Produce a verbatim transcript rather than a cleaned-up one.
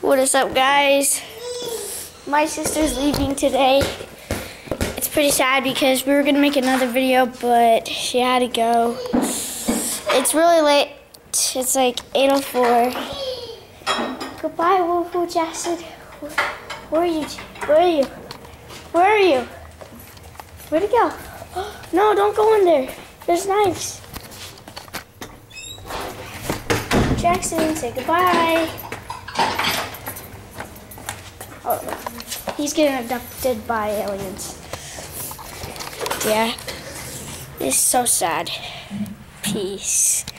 What is up, guys? My sister's leaving today. It's pretty sad because we were gonna make another video, but she had to go. It's really late. It's like eight oh four. Goodbye, Wolfo Jackson. Where are you? Where are you? Where are you? Where'd he go? No, don't go in there. There's knives. Jackson, say goodbye. Oh, he's getting abducted by aliens. Yeah, it's so sad. Peace.